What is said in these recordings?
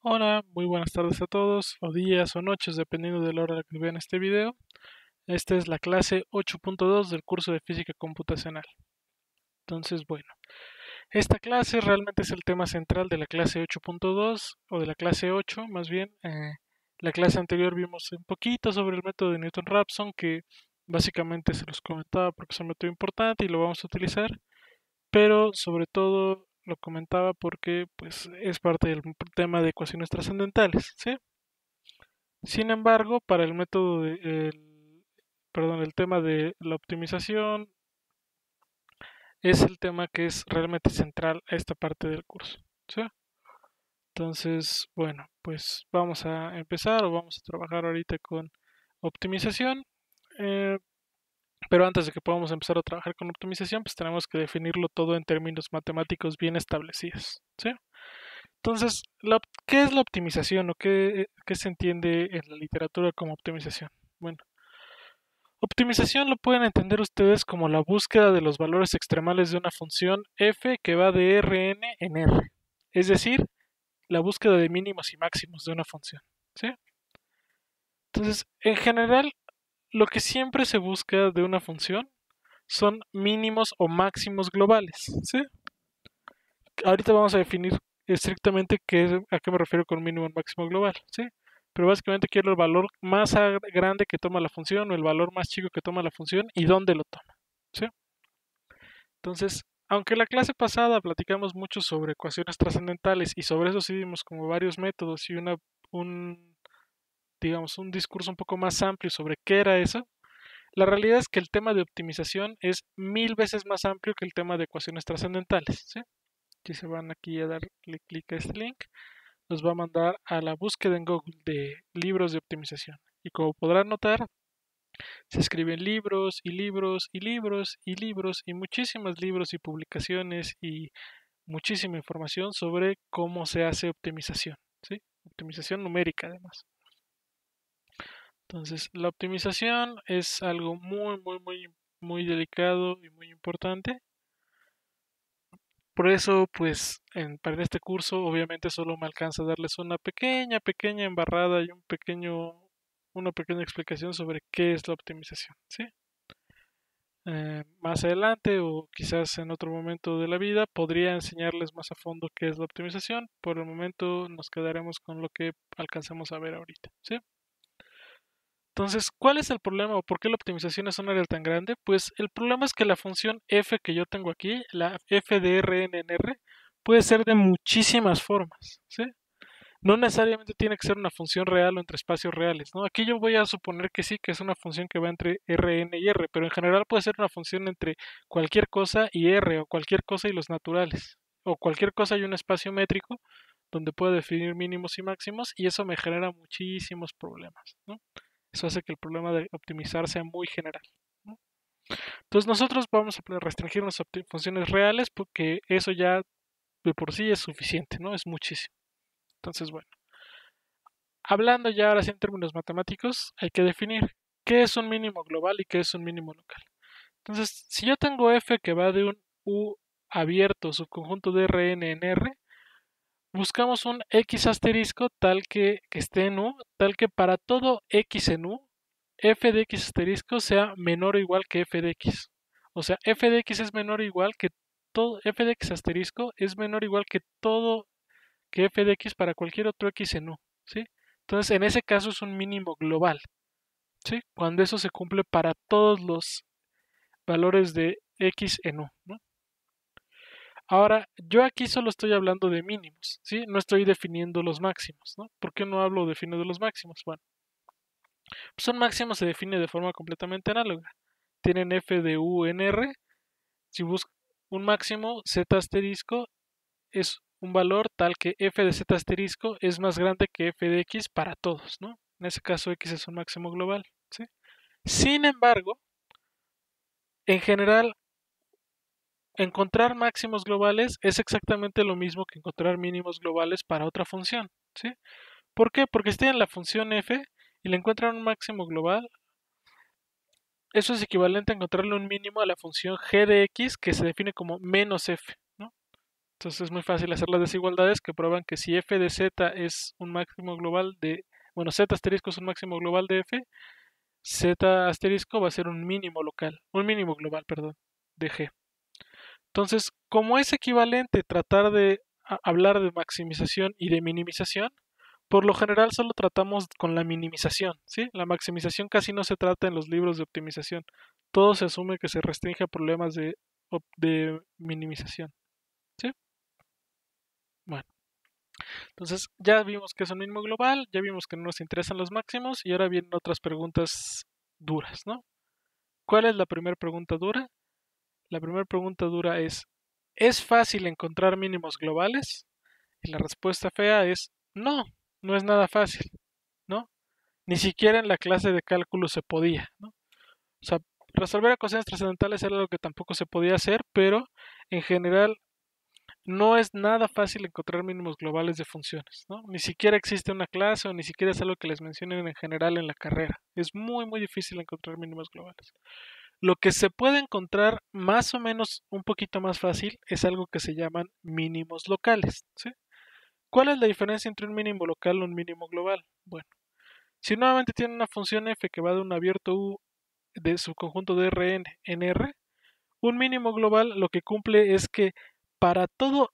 Hola, muy buenas tardes a todos, o días o noches, dependiendo de la hora a la que vean este video. Esta es la clase 8.2 del curso de Física Computacional. Entonces, bueno, esta clase realmente es el tema central de la clase 8.2 o de la clase 8, más bien. La clase anterior vimos un poquito sobre el método de Newton-Raphson, que básicamente se los comentaba porque es un método importante y lo vamos a utilizar, pero sobre todo lo comentaba porque pues es parte del tema de ecuaciones trascendentales, ¿sí? Sin embargo, para el método el tema de la optimización es el tema que es realmente central a esta parte del curso, ¿sí? Entonces, bueno, pues vamos a empezar o vamos a trabajar ahorita con optimización. eh, pero antes de que podamos empezar a trabajar con optimización, pues tenemos que definirlo todo en términos matemáticos bien establecidos, ¿sí? Entonces, ¿qué es la optimización o qué se entiende en la literatura como optimización? Bueno, optimización lo pueden entender ustedes como la búsqueda de los valores extremales de una función f que va de Rn en R, es decir, la búsqueda de mínimos y máximos de una función, ¿sí? Entonces, en general, lo que siempre se busca de una función son mínimos o máximos globales, ¿sí? Ahorita vamos a definir estrictamente a qué me refiero con mínimo y máximo global, ¿sí? Pero básicamente quiero el valor más grande que toma la función o el valor más chico que toma la función y dónde lo toma, ¿sí? Entonces, aunque la clase pasada platicamos mucho sobre ecuaciones trascendentales y sobre eso sí vimos como varios métodos y un, digamos, un discurso un poco más amplio sobre qué era eso, la realidad es que el tema de optimización es 1000 veces más amplio que el tema de ecuaciones trascendentales, ¿sí? Si se van aquí a darle clic a este link, nos va a mandar a la búsqueda en Google de libros de optimización. Y como podrán notar, se escriben libros y libros y libros y libros y muchísimos libros y publicaciones y muchísima información sobre cómo se hace optimización, ¿sí? Optimización numérica además. Entonces, la optimización es algo muy delicado y muy importante. Por eso, pues, para este curso, obviamente solo me alcanza a darles una pequeña embarrada y una pequeña explicación sobre qué es la optimización, ¿sí? Más adelante o quizás en otro momento de la vida podría enseñarles más a fondo qué es la optimización. Por el momento nos quedaremos con lo que alcanzamos a ver ahorita, ¿sí? Entonces, ¿cuál es el problema o por qué la optimización es un área tan grande? Pues el problema es que la función f que yo tengo aquí, la f de Rn en R, puede ser de muchísimas formas, ¿sí? No necesariamente tiene que ser una función real o entre espacios reales, ¿no? Aquí yo voy a suponer que sí, que es una función que va entre Rn y R, pero en general puede ser una función entre cualquier cosa y R, o cualquier cosa y los naturales, o cualquier cosa y un espacio métrico donde puedo definir mínimos y máximos, y eso me genera muchísimos problemas, ¿no? Eso hace que el problema de optimizar sea muy general, ¿no? Entonces nosotros vamos a restringirnos a funciones reales porque eso ya de por sí es suficiente, ¿no? Es muchísimo. Entonces, bueno, hablando ya ahora sí en términos matemáticos, hay que definir qué es un mínimo global y qué es un mínimo local. Entonces, si yo tengo f que va de un u abierto subconjunto de Rn en R, buscamos un x asterisco tal que esté en u, tal que para todo x en u, f de x asterisco sea menor o igual que f de x. O sea, f de x es menor o igual que todo, f de x asterisco es menor o igual que todo que f de x para cualquier otro x en u, ¿sí? Entonces, en ese caso es un mínimo global, ¿sí? Cuando eso se cumple para todos los valores de x en u, ¿no? Ahora, yo aquí solo estoy hablando de mínimos, ¿sí? No estoy definiendo los máximos, ¿no? ¿Por qué no hablo definiendo los máximos? Bueno, pues un máximo se define de forma completamente análoga. Tienen f de u en R. Si busco un máximo, z asterisco es un valor tal que f de z asterisco es más grande que f de x para todos, ¿no? En ese caso x es un máximo global, ¿sí? Sin embargo, en general, encontrar máximos globales es exactamente lo mismo que encontrar mínimos globales para otra función, ¿sí? ¿Por qué? Porque si tienen la función f y le encuentran un máximo global, eso es equivalente a encontrarle un mínimo a la función g de x que se define como menos f, ¿no? Entonces es muy fácil hacer las desigualdades que prueban que si f de z es un máximo global de, bueno, z asterisco es un máximo global de f, z asterisco va a ser un mínimo local, un mínimo global, perdón, de g. Entonces, como es equivalente tratar de hablar de maximización y de minimización, por lo general solo tratamos con la minimización, ¿sí? La maximización casi no se trata en los libros de optimización. Todo se asume que se restringe a problemas de minimización, ¿sí? Bueno, entonces ya vimos que es un mínimo global, ya vimos que no nos interesan los máximos y ahora vienen otras preguntas duras, ¿no? ¿Cuál es la primera pregunta dura? La primera pregunta dura ¿es fácil encontrar mínimos globales? Y la respuesta fea es no, no es nada fácil, ¿no? Ni siquiera en la clase de cálculo se podía, ¿no? O sea, resolver ecuaciones trascendentales era algo que tampoco se podía hacer, pero en general no es nada fácil encontrar mínimos globales de funciones, ¿no? Ni siquiera existe una clase o ni siquiera es algo que les mencionen en general en la carrera. Es muy, muy difícil encontrar mínimos globales. Lo que se puede encontrar más o menos un poquito más fácil es algo que se llaman mínimos locales, ¿sí? ¿Cuál es la diferencia entre un mínimo local y un mínimo global? Bueno, si nuevamente tiene una función f que va de un abierto u de subconjunto de Rn en R, un mínimo global lo que cumple es que para todo,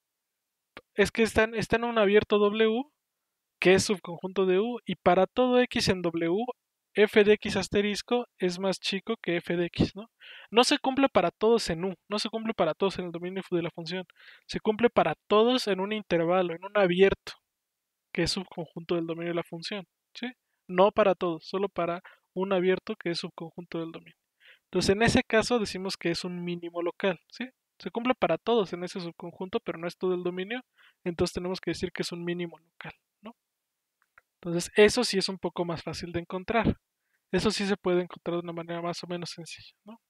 es que está en un abierto W, que es subconjunto de U, y para todo X en W, f de X asterisco es más chico que f de X, ¿no? No se cumple para todos en U, no se cumple para todos en el dominio de la función, se cumple para todos en un intervalo, en un abierto, que es subconjunto del dominio de la función, ¿sí? No para todos, solo para un abierto que es subconjunto del dominio. Entonces, en ese caso decimos que es un mínimo local, ¿sí? Se cumple para todos en ese subconjunto, pero no es todo el dominio, entonces tenemos que decir que es un mínimo local, ¿no? Entonces, eso sí es un poco más fácil de encontrar. Eso sí se puede encontrar de una manera más o menos sencilla, ¿no?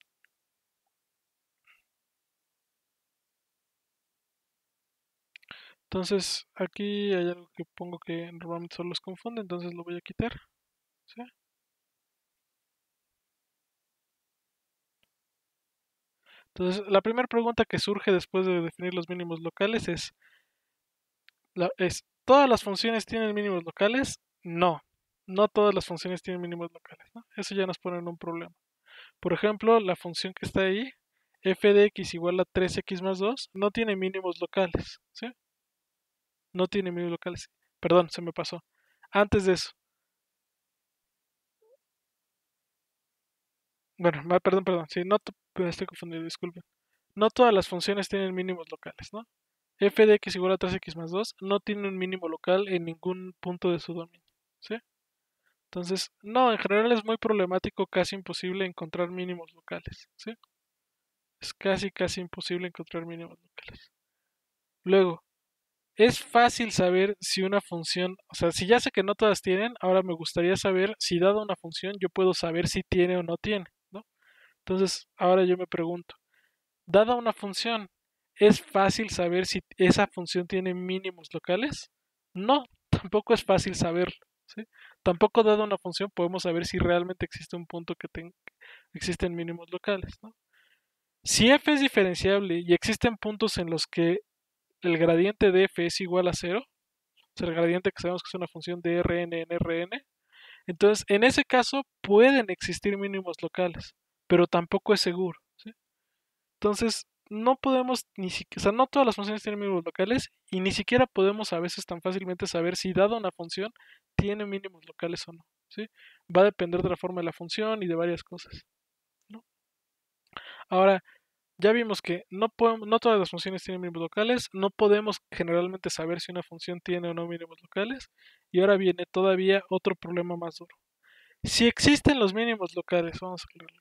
Entonces, aquí hay algo que pongo que normalmente solo los confunde, entonces lo voy a quitar, ¿sí? Entonces, la primera pregunta que surge después de definir los mínimos locales ¿todas las funciones tienen mínimos locales? No, no todas las funciones tienen mínimos locales, ¿no? Eso ya nos pone en un problema. Por ejemplo, la función que está ahí, f de x igual a 3x más 2, no tiene mínimos locales, ¿sí? No tiene mínimos locales. Perdón, se me pasó. Antes de eso, bueno, perdón, sí, me estoy confundiendo, disculpen. No todas las funciones tienen mínimos locales, ¿no? F de x igual a 3x más 2 no tiene un mínimo local en ningún punto de su dominio, ¿sí? Entonces, no, en general es muy problemático, casi imposible encontrar mínimos locales, ¿sí? Es casi imposible encontrar mínimos locales. Luego, es fácil saber si una función, o sea, si ya sé que no todas tienen, ahora me gustaría saber si dada una función yo puedo saber si tiene o no tiene, ¿no? Entonces, ahora yo me pregunto, dada una función, ¿es fácil saber si esa función tiene mínimos locales? No, tampoco es fácil saberlo, ¿sí? Tampoco dada una función podemos saber si realmente existe un punto que existen mínimos locales, ¿no? Si f es diferenciable y existen puntos en los que el gradiente de f es igual a cero, o sea, el gradiente que sabemos que es una función de Rn en Rn, entonces en ese caso pueden existir mínimos locales, pero tampoco es seguro, ¿sí? Entonces no podemos ni siquiera, o sea, no todas las funciones tienen mínimos locales y ni siquiera podemos a veces tan fácilmente saber si dada una función tiene mínimos locales o no, ¿sí? Va a depender de la forma de la función y de varias cosas, ¿no? Ahora, ya vimos que no todas las funciones tienen mínimos locales, no podemos generalmente saber si una función tiene o no mínimos locales, y ahora viene todavía otro problema más duro. Si existen los mínimos locales, vamos a leerlo.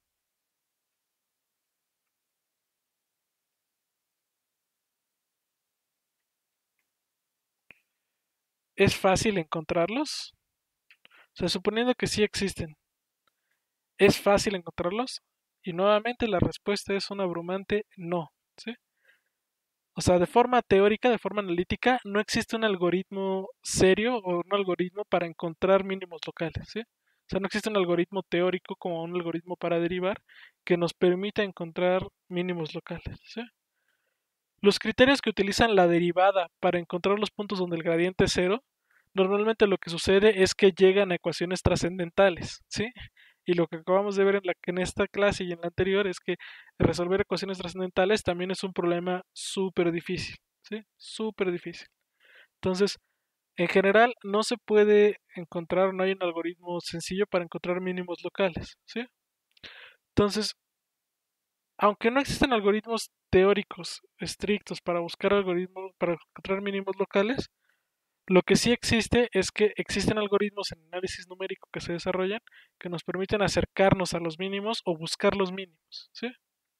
¿Es fácil encontrarlos? O sea, suponiendo que sí existen, ¿es fácil encontrarlos? Y nuevamente la respuesta es un abrumante no, ¿sí? O sea, de forma teórica, de forma analítica, no existe un algoritmo serio o un algoritmo para encontrar mínimos locales, ¿sí? O sea, no existe un algoritmo teórico como un algoritmo para derivar que nos permita encontrar mínimos locales, ¿sí? Los criterios que utilizan la derivada para encontrar los puntos donde el gradiente es cero, normalmente lo que sucede es que llegan a ecuaciones trascendentales, ¿sí? Y lo que acabamos de ver en esta clase y en la anterior es que resolver ecuaciones trascendentales también es un problema súper difícil, ¿sí? Súper difícil. Entonces, en general, no se puede encontrar, no hay un algoritmo sencillo para encontrar mínimos locales, ¿sí? Entonces, aunque no existen algoritmos teóricos estrictos para buscar algoritmos, para encontrar mínimos locales, lo que sí existe es que existen algoritmos en análisis numérico que se desarrollan que nos permiten acercarnos a los mínimos o buscar los mínimos, ¿sí?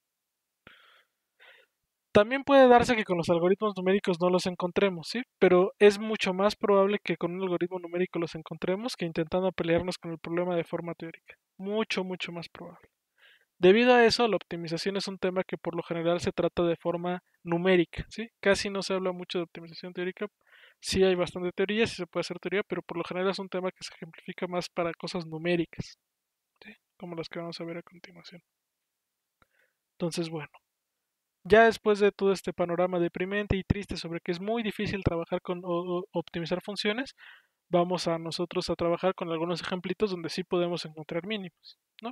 También puede darse que con los algoritmos numéricos no los encontremos, ¿sí? Pero es mucho más probable que con un algoritmo numérico los encontremos que intentando pelearnos con el problema de forma teórica. Mucho, mucho más probable. Debido a eso, la optimización es un tema que por lo general se trata de forma numérica, ¿sí? Casi no se habla mucho de optimización teórica. Sí hay bastante teoría, sí se puede hacer teoría, pero por lo general es un tema que se ejemplifica más para cosas numéricas, ¿sí? Como las que vamos a ver a continuación. Entonces, bueno, ya después de todo este panorama deprimente y triste sobre que es muy difícil trabajar con o optimizar funciones, vamos a nosotros a trabajar con algunos ejemplitos donde sí podemos encontrar mínimos, ¿no?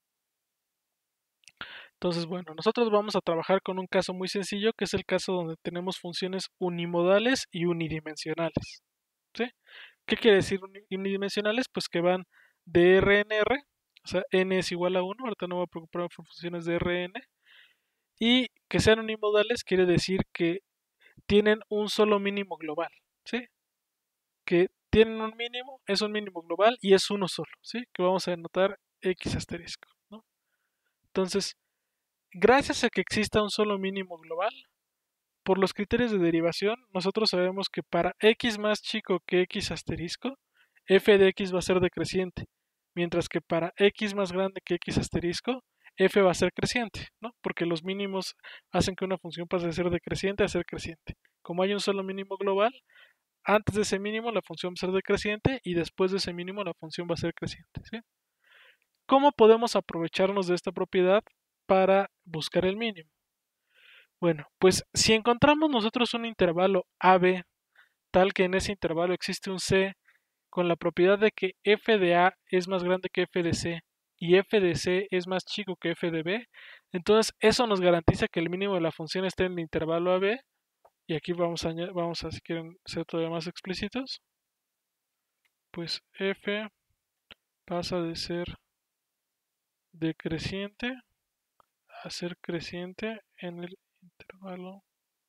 Entonces, bueno, nosotros vamos a trabajar con un caso muy sencillo, que es el caso donde tenemos funciones unimodales y unidimensionales, ¿sí? ¿Qué quiere decir unidimensionales? Pues que van de R en R, o sea, n es igual a 1, ahorita no me voy a preocupar por funciones de Rn, y que sean unimodales quiere decir que tienen un solo mínimo global, ¿sí? Que tienen un mínimo, es un mínimo global y es uno solo, ¿sí? Que vamos a denotar x asterisco, ¿no? Entonces, gracias a que exista un solo mínimo global, por los criterios de derivación, nosotros sabemos que para x más chico que x asterisco, f de x va a ser decreciente, mientras que para x más grande que x asterisco, f va a ser creciente, ¿no? Porque los mínimos hacen que una función pase de ser decreciente a ser creciente. Como hay un solo mínimo global, antes de ese mínimo la función va a ser decreciente y después de ese mínimo la función va a ser creciente, ¿sí? ¿Cómo podemos aprovecharnos de esta propiedad para buscar el mínimo? Bueno, pues si encontramos nosotros un intervalo AB tal que en ese intervalo existe un C con la propiedad de que f de A es más grande que f de C y f de C es más chico que f de B, entonces eso nos garantiza que el mínimo de la función esté en el intervalo AB y aquí vamos a si quieren ser todavía más explícitos, pues f pasa de ser decreciente a ser creciente en el intervalo,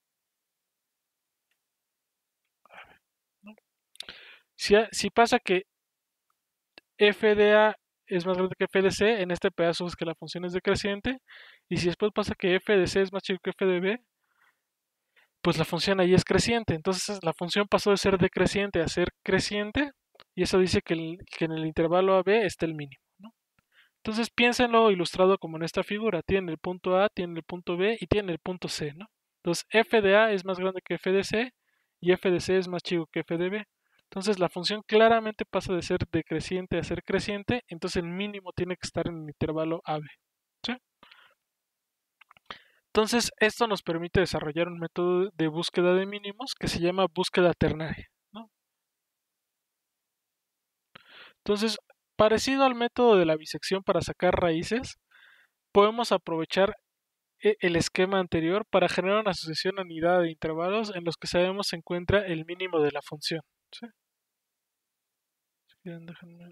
¿no? Si pasa que f de A es más grande que f de C, en este pedazo es que la función es decreciente, y si después pasa que f de C es más chico que f de B, pues la función ahí es creciente. Entonces la función pasó de ser decreciente a ser creciente, y eso dice que en el intervalo AB está el mínimo, ¿no? Entonces piénsenlo ilustrado como en esta figura. Tiene el punto A, tiene el punto B y tiene el punto C, ¿no? Entonces f de A es más grande que f de C y f de C es más chico que f de B. Entonces la función claramente pasa de ser decreciente a ser creciente, entonces el mínimo tiene que estar en el intervalo AB, ¿sí? Entonces esto nos permite desarrollar un método de búsqueda de mínimos que se llama búsqueda ternaria, ¿no? Entonces, parecido al método de la bisección para sacar raíces, podemos aprovechar el esquema anterior para generar una sucesión anidada de intervalos en los que sabemos se encuentra el mínimo de la función, ¿sí? Déjenme.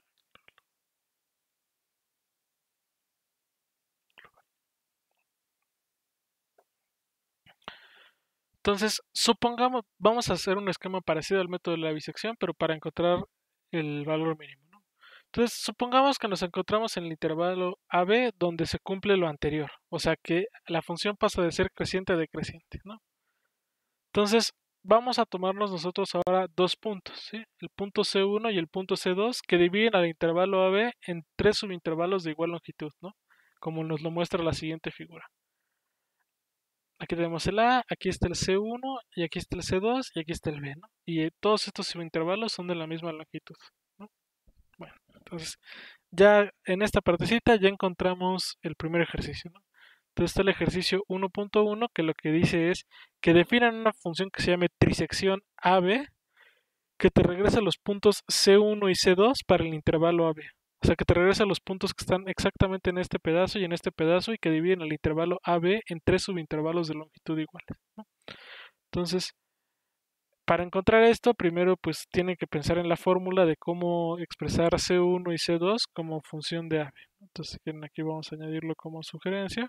Entonces, supongamos, vamos a hacer un esquema parecido al método de la bisección, pero para encontrar el valor mínimo, ¿no? Entonces, supongamos que nos encontramos en el intervalo AB donde se cumple lo anterior, o sea que la función pasa de ser creciente a decreciente, ¿no? Entonces, vamos a tomarnos nosotros ahora dos puntos, ¿sí? El punto C1 y el punto C2 que dividen al intervalo AB en tres subintervalos de igual longitud, ¿no? Como nos lo muestra la siguiente figura. Aquí tenemos el A, aquí está el C1, y aquí está el C2, y aquí está el B, ¿no? Y todos estos subintervalos son de la misma longitud, ¿no? Bueno, entonces ya en esta partecita ya encontramos el primer ejercicio, ¿no? Entonces está el ejercicio 1.1 que lo que dice es que definan una función que se llame trisección AB que te regresa los puntos C1 y C2 para el intervalo AB. O sea, que te regresa los puntos que están exactamente en este pedazo y en este pedazo y que dividen el intervalo AB en tres subintervalos de longitud iguales, ¿no? Entonces, para encontrar esto, primero pues tiene que pensar en la fórmula de cómo expresar C1 y C2 como función de AB. Entonces, si quieren, aquí vamos a añadirlo como sugerencia.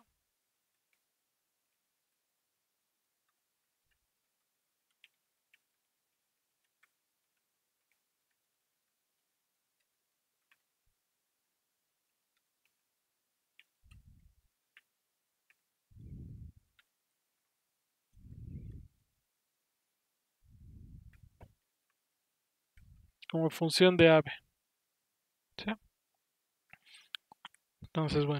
Como función de AB, ¿sí? Entonces, bueno,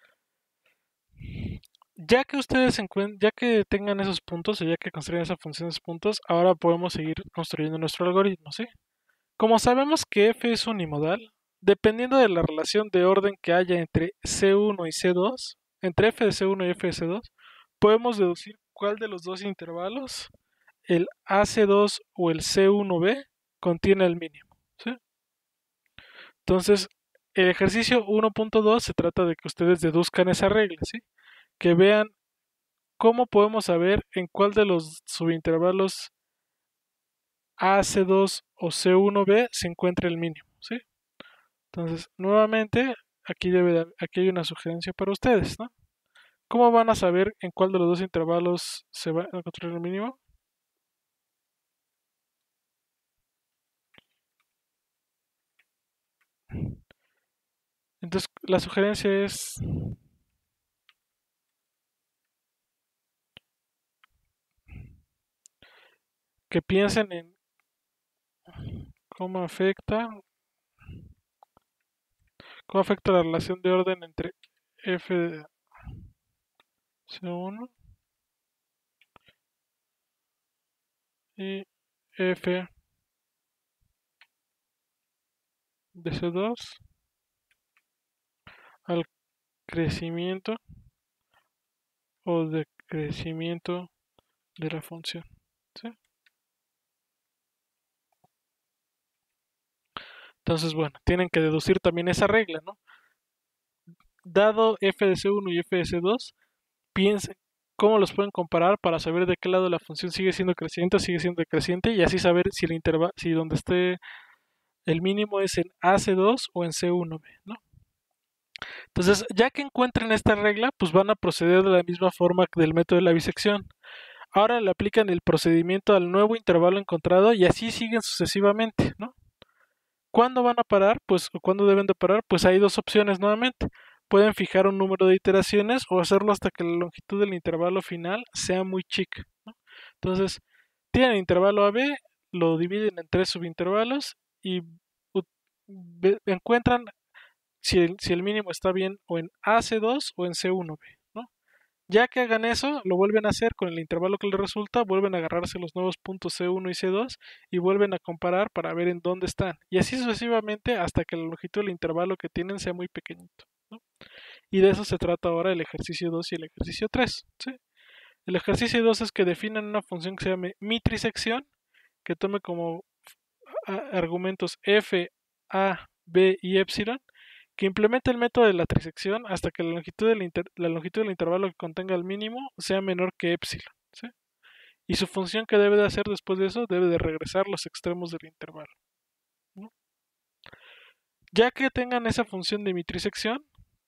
ya que ustedes ya que tengan esos puntos o ya que construyan esa función de esos puntos, ahora podemos seguir construyendo nuestro algoritmo, ¿sí? Como sabemos que f es unimodal, dependiendo de la relación de orden que haya entre C1 y C2, entre f de C1 y f de C2, podemos deducir cuál de los dos intervalos, el AC2 o el C1b, contiene el mínimo, ¿sí? Entonces, el ejercicio 1.2 se trata de que ustedes deduzcan esa regla, ¿sí? Que vean cómo podemos saber en cuál de los subintervalos AC2 o C1b se encuentra el mínimo, ¿sí? Entonces, nuevamente, aquí hay una sugerencia para ustedes, ¿no? ¿Cómo van a saber en cuál de los dos intervalos se va a encontrar el mínimo? Entonces, la sugerencia es que piensen en cómo afecta la relación de orden entre f de C1 y f de C2 al crecimiento o decrecimiento de la función, ¿sí? Entonces, bueno, tienen que deducir también esa regla, ¿no? Dado f de C1 y f de C2, piensen cómo los pueden comparar para saber de qué lado la función sigue siendo creciente o sigue siendo decreciente y así saber si el intervalo, si donde esté el mínimo es en AC2 o en C1b, ¿no? Entonces, ya que encuentren esta regla, pues van a proceder de la misma forma que del método de la bisección. Ahora le aplican el procedimiento al nuevo intervalo encontrado y así siguen sucesivamente, ¿no? ¿Cuándo van a parar? Pues, o ¿cuándo deben de parar? Pues hay dos opciones nuevamente. Pueden fijar un número de iteraciones o hacerlo hasta que la longitud del intervalo final sea muy chica, ¿no? Entonces, tienen el intervalo AB, lo dividen en tres subintervalos y encuentran si el mínimo está bien o en AC2 o en C1b, ¿no? Ya que hagan eso, lo vuelven a hacer con el intervalo que les resulta, vuelven a agarrarse los nuevos puntos C1 y C2 y vuelven a comparar para ver en dónde están. Y así sucesivamente hasta que la longitud del intervalo que tienen sea muy pequeñito, ¿no? Y de eso se trata ahora el ejercicio 2 y el ejercicio 3, ¿sí? El ejercicio 2 es que definan una función que se llame mi trisección, que tome como argumentos f, a, b y epsilon, que implemente el método de la trisección hasta que la longitud del intervalo que contenga el mínimo sea menor que epsilon, ¿sí? Y su función que debe de hacer después de eso debe de regresar los extremos del intervalo, ¿no? Ya que tengan esa función de mi trisección,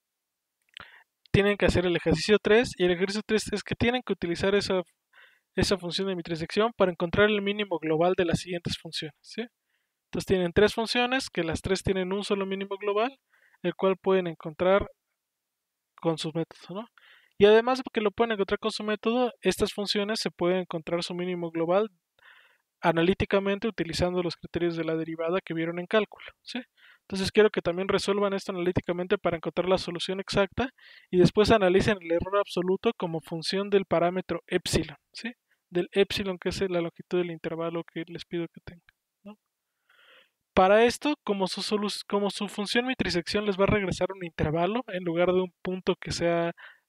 tienen que hacer el ejercicio 3 y el ejercicio 3 es que tienen que utilizar esa función de mi trisección para encontrar el mínimo global de las siguientes funciones, ¿sí? Entonces tienen tres funciones que las tres tienen un solo mínimo global, el cual pueden encontrar con su método, ¿no? Y además de que lo pueden encontrar con su método, estas funciones se pueden encontrar su mínimo global analíticamente utilizando los criterios de la derivada que vieron en cálculo, ¿sí? Entonces quiero que también resuelvan esto analíticamente para encontrar la solución exacta y después analicen el error absoluto como función del parámetro epsilon, ¿sí? Del epsilon que es la longitud del intervalo que les pido que tengan, ¿no? Para esto, como su función mitrisección les va a regresar un intervalo en lugar de un punto que sea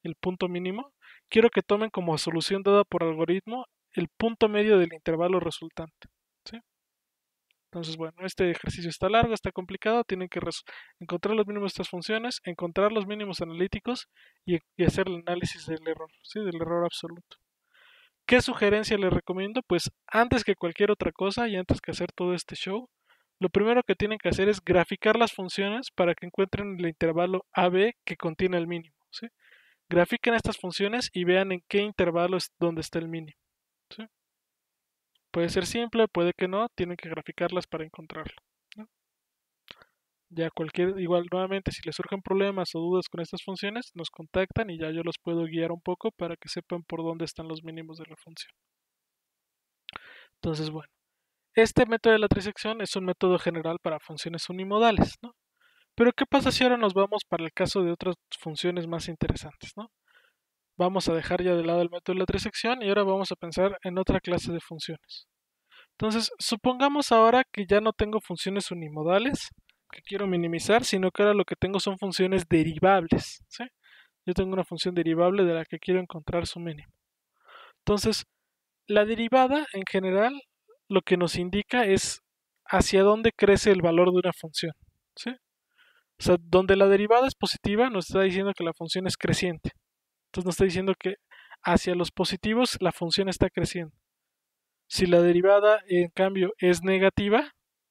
el punto mínimo, quiero que tomen como solución dada por algoritmo el punto medio del intervalo resultante. ¿Sí? Entonces, bueno, este ejercicio está largo, está complicado, tienen que encontrar los mínimos de estas funciones, encontrar los mínimos analíticos y hacer el análisis del error, ¿sí? Del error absoluto. ¿Qué sugerencia les recomiendo? Pues antes que cualquier otra cosa y antes que hacer todo este show, lo primero que tienen que hacer es graficar las funciones para que encuentren el intervalo AB que contiene el mínimo, ¿sí? Grafiquen estas funciones y vean en qué intervalo es donde está el mínimo, ¿sí? Puede ser simple, puede que no, tienen que graficarlas para encontrarlo, ¿no? Ya igual nuevamente, si les surgen problemas o dudas con estas funciones, nos contactan y ya yo los puedo guiar un poco para que sepan por dónde están los mínimos de la función. Entonces, bueno, este método de la trisección es un método general para funciones unimodales, ¿no? Pero ¿qué pasa si ahora nos vamos para el caso de otras funciones más interesantes, ¿no? Vamos a dejar ya de lado el método de la trisección y ahora vamos a pensar en otra clase de funciones. Entonces, supongamos ahora que ya no tengo funciones unimodales que quiero minimizar, sino que ahora lo que tengo son funciones derivables, ¿sí? Yo tengo una función derivable de la que quiero encontrar su mínimo. Entonces, la derivada en general lo que nos indica es hacia dónde crece el valor de una función, ¿sí? O sea, donde la derivada es positiva nos está diciendo que la función es creciente. Entonces nos está diciendo que hacia los positivos la función está creciendo. Si la derivada en cambio es negativa,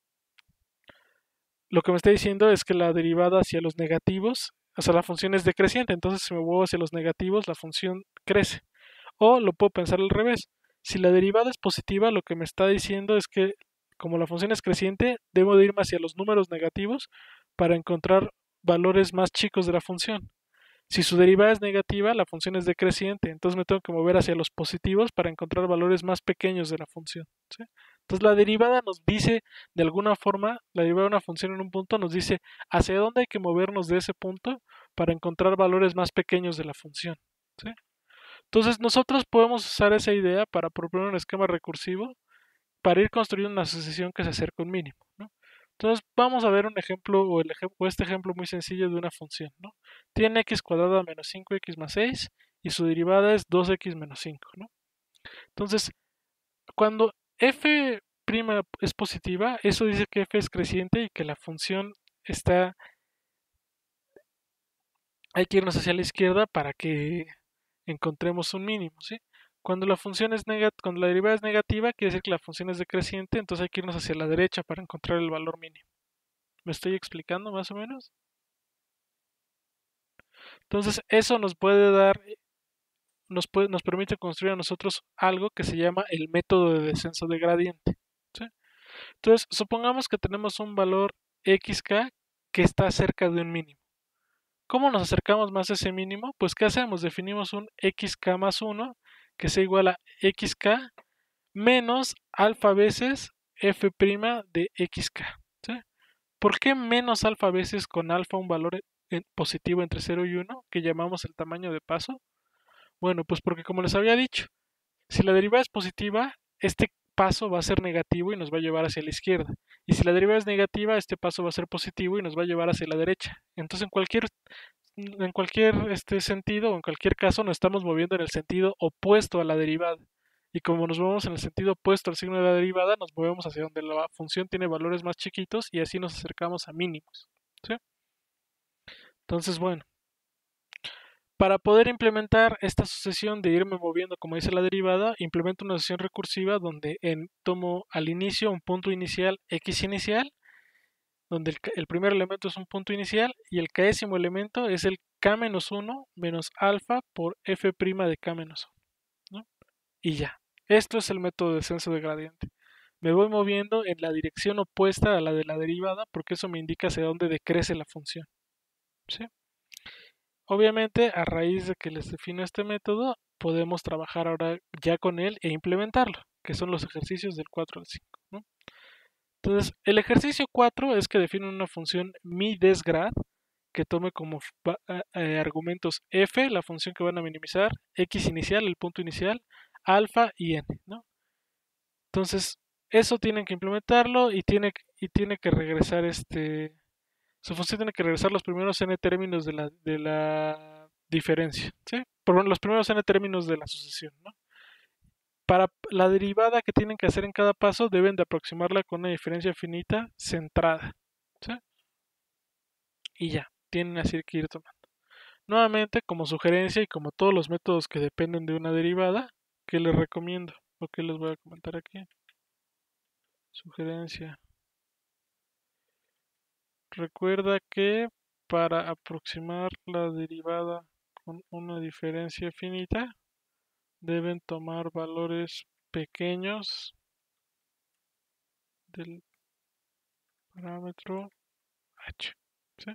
lo que me está diciendo es que la derivada hacia los negativos, o sea, la función es decreciente, entonces si me muevo hacia los negativos, la función crece. O lo puedo pensar al revés. Si la derivada es positiva, lo que me está diciendo es que como la función es creciente, debo de irme hacia los números negativos para encontrar valores más chicos de la función. Si su derivada es negativa, la función es decreciente, entonces me tengo que mover hacia los positivos para encontrar valores más pequeños de la función, ¿sí? Entonces la derivada nos dice, de alguna forma, la derivada de una función en un punto nos dice hacia dónde hay que movernos de ese punto para encontrar valores más pequeños de la función, ¿sí? Entonces nosotros podemos usar esa idea para proponer un esquema recursivo para ir construyendo una asociación que se acerque a un mínimo, ¿no? Entonces vamos a ver un ejemplo o este ejemplo muy sencillo de una función, ¿no? Tiene x cuadrada menos 5x más 6 y su derivada es 2x menos 5, ¿no? Entonces, cuando f' es positiva, eso dice que f es creciente y que la función está... Hay que irnos hacia la izquierda para que encontremos un mínimo, ¿sí? Cuando cuando la derivada es negativa, quiere decir que la función es decreciente, entonces hay que irnos hacia la derecha para encontrar el valor mínimo. ¿Me estoy explicando más o menos? Entonces, eso nos puede dar, nos permite construir a nosotros algo que se llama el método de descenso de gradiente, ¿sí? Entonces, supongamos que tenemos un valor xk que está cerca de un mínimo. ¿Cómo nos acercamos más a ese mínimo? Pues, ¿qué hacemos? Definimos un xk más 1 que sea igual a xk menos alfa veces f' de xk, ¿sí? ¿Por qué menos alfa veces con alfa un valor positivo entre 0 y 1 que llamamos el tamaño de paso? Bueno, pues porque como les había dicho, si la derivada es positiva, este paso va a ser negativo y nos va a llevar hacia la izquierda. Y si la derivada es negativa, este paso va a ser positivo y nos va a llevar hacia la derecha. Entonces, en cualquier sentido o en cualquier caso, nos estamos moviendo en el sentido opuesto a la derivada. Y como nos movemos en el sentido opuesto al signo de la derivada, nos movemos hacia donde la función tiene valores más chiquitos y así nos acercamos a mínimos, ¿sí? Entonces, bueno, para poder implementar esta sucesión de irme moviendo como dice la derivada, implemento una sucesión recursiva donde tomo al inicio un punto inicial x inicial, donde el primer elemento es un punto inicial y el késimo elemento es el k-1 menos alfa por f' de k-1, ¿no? Y ya. Esto es el método de descenso de gradiente. Me voy moviendo en la dirección opuesta a la de la derivada porque eso me indica hacia dónde decrece la función, ¿sí? Obviamente, a raíz de que les defino este método, podemos trabajar ahora ya con él e implementarlo, que son los ejercicios del 4 al 5, ¿no? Entonces, el ejercicio 4 es que define una función mi_desgrad que tome como argumentos f, la función que van a minimizar, x inicial, el punto inicial, alfa y n, ¿no? Entonces, eso tienen que implementarlo y tiene que regresar su función tiene que regresar los primeros n términos de la diferencia, ¿sí? Por los primeros n términos de la sucesión, ¿no? Para la derivada que tienen que hacer en cada paso, deben de aproximarla con una diferencia finita centrada, ¿sí? Y ya, tienen así que ir tomando. Nuevamente, como sugerencia y como todos los métodos que dependen de una derivada, ¿qué les recomiendo? ¿O qué les voy a comentar aquí? Sugerencia. Recuerda que para aproximar la derivada con una diferencia finita, deben tomar valores pequeños del parámetro h. ¿Sí?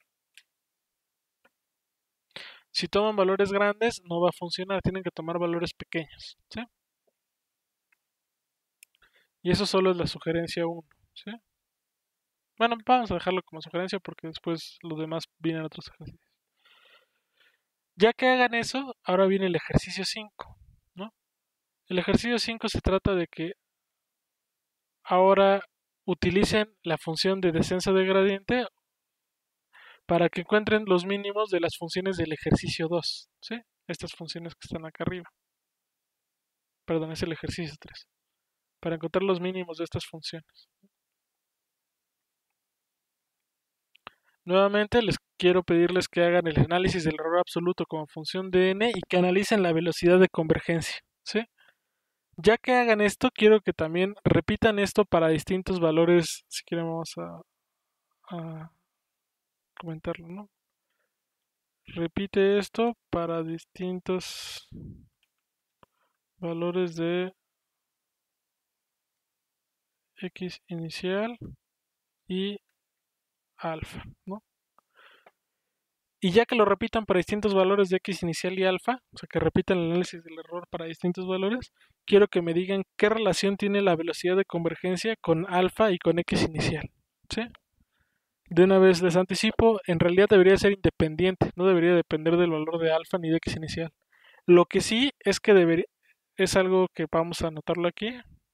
Si toman valores grandes, no va a funcionar, tienen que tomar valores pequeños. ¿Sí? Y eso solo es la sugerencia 1. ¿Sí? Bueno, vamos a dejarlo como sugerencia porque después los demás vienen otros ejercicios. Ya que hagan eso, ahora viene el ejercicio 5, ¿no? El ejercicio 5 se trata de que ahora utilicen la función de descenso de gradiente para que encuentren los mínimos de las funciones del ejercicio 2, ¿sí? Estas funciones que están acá arriba. Perdón, es el ejercicio 3. Para encontrar los mínimos de estas funciones. Nuevamente les quiero pedirles que hagan el análisis del error absoluto como función de n y que analicen la velocidad de convergencia, ¿sí? Ya que hagan esto, quiero que también repitan esto para distintos valores. Si quieren vamos a comentarlo, ¿no? Repite esto para distintos valores de x inicial y alfa, ¿no? Y ya que lo repitan para distintos valores de x inicial y alfa, o sea que repitan el análisis del error para distintos valores, quiero que me digan qué relación tiene la velocidad de convergencia con alfa y con x inicial, ¿sí? De una vez les anticipo, en realidad debería ser independiente, no debería depender del valor de alfa ni de x inicial. Lo que sí es que es algo que vamos a anotarlo aquí.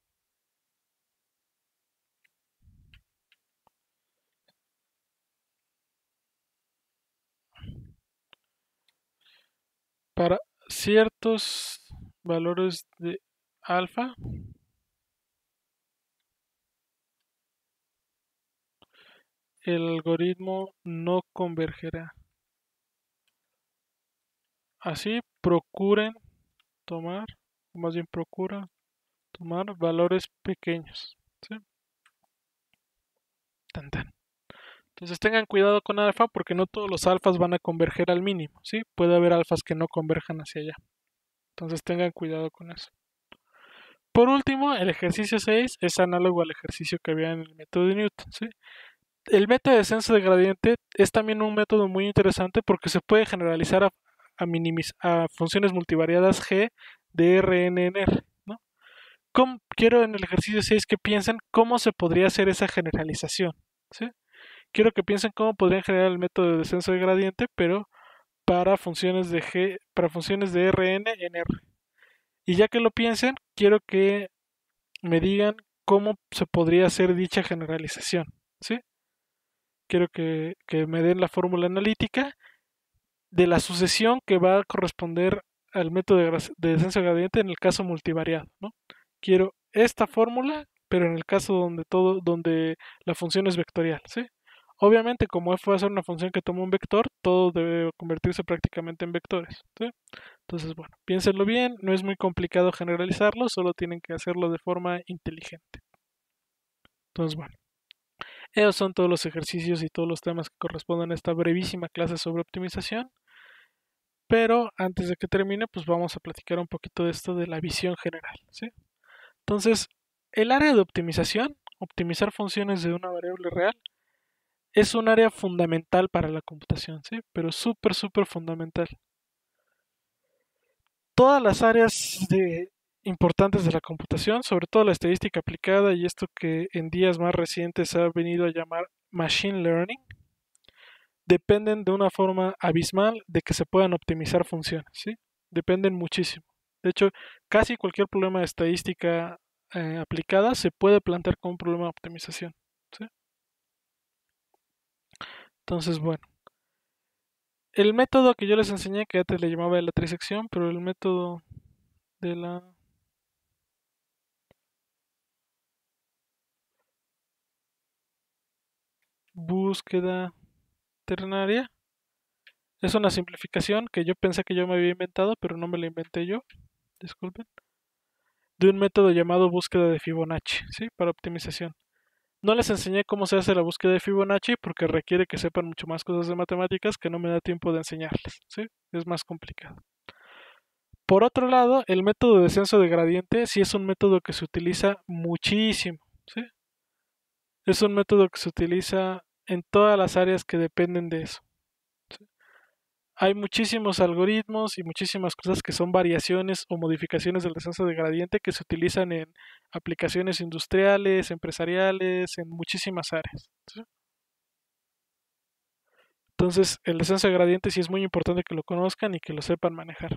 Para ciertos valores de alfa, el algoritmo no convergerá. Así procuren tomar, o más bien procura tomar valores pequeños, ¿sí? Tan, tan. Entonces tengan cuidado con alfa porque no todos los alfas van a converger al mínimo, ¿sí? Puede haber alfas que no converjan hacia allá. Entonces tengan cuidado con eso. Por último, el ejercicio 6 es análogo al ejercicio que había en el método de Newton, ¿sí? El método de descenso de gradiente es también un método muy interesante porque se puede generalizar a funciones multivariadas g de Rn en R, ¿no? Quiero en el ejercicio 6 que piensen cómo se podría hacer esa generalización, ¿sí? Quiero que piensen cómo podrían generar el método de descenso de gradiente, pero para funciones de g, para funciones de Rn en R. Y ya que lo piensen, quiero que me digan cómo se podría hacer dicha generalización, ¿sí? Quiero que me den la fórmula analítica de la sucesión que va a corresponder al método de descenso de gradiente en el caso multivariado, ¿no? Quiero esta fórmula, pero en el caso donde la función es vectorial, ¿sí? Obviamente, como f va a ser una función que toma un vector, todo debe convertirse prácticamente en vectores, ¿sí? Entonces, bueno, piénsenlo bien, no es muy complicado generalizarlo, solo tienen que hacerlo de forma inteligente. Entonces, bueno, esos son todos los ejercicios y todos los temas que corresponden a esta brevísima clase sobre optimización. Pero antes de que termine, pues vamos a platicar un poquito de esto de la visión general, ¿sí? Entonces, el área de optimización, optimizar funciones de una variable real, es un área fundamental para la computación, ¿sí? Pero súper, súper fundamental. Todas las áreas importantes de la computación, sobre todo la estadística aplicada y esto que en días más recientes se ha venido a llamar machine learning, dependen de una forma abismal de que se puedan optimizar funciones, ¿sí? Dependen muchísimo. De hecho, casi cualquier problema de estadística aplicada se puede plantear como un problema de optimización, ¿sí? Entonces, bueno, El método que yo les enseñé, que antes le llamaba de la trisección, pero el método de la búsqueda ternaria es una simplificación que yo pensé que yo me había inventado, pero no me la inventé yo, disculpen, de un método llamado búsqueda de Fibonacci, ¿sí? Para optimización. No les enseñé cómo se hace la búsqueda de Fibonacci porque requiere que sepan mucho más cosas de matemáticas que no me da tiempo de enseñarles, ¿sí? Es más complicado. Por otro lado, el método de descenso de gradiente sí es un método que se utiliza muchísimo, ¿sí? Es un método que se utiliza en todas las áreas que dependen de eso. Hay muchísimos algoritmos y muchísimas cosas que son variaciones o modificaciones del descenso de gradiente que se utilizan en aplicaciones industriales, empresariales, en muchísimas áreas, ¿sí? Entonces, el descenso de gradiente sí es muy importante que lo conozcan y que lo sepan manejar.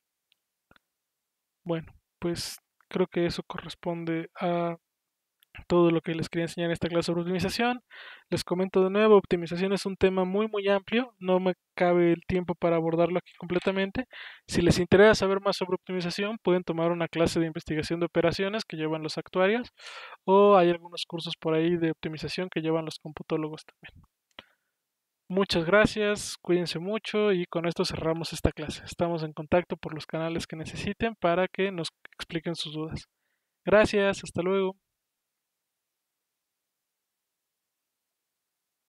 Bueno, pues creo que eso corresponde a todo lo que les quería enseñar en esta clase sobre optimización. Les comento de nuevo, optimización es un tema muy amplio, no me cabe el tiempo para abordarlo aquí completamente. Si les interesa saber más sobre optimización, pueden tomar una clase de investigación de operaciones que llevan los actuarios o hay algunos cursos por ahí de optimización que llevan los computólogos también. Muchas gracias, cuídense mucho y con esto cerramos esta clase. Estamos en contacto por los canales que necesiten para que nos expliquen sus dudas. Gracias, hasta luego.